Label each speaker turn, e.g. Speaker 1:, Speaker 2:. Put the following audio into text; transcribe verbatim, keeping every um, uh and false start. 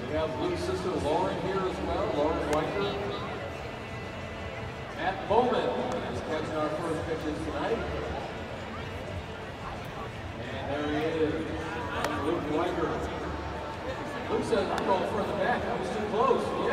Speaker 1: We have Luke's sister Lauren here as well, Lauren Weicker. Matt Bowman is catching our first pitches tonight. And there he is, Luke Weicker. Luke says, I'm going further back, I was too close.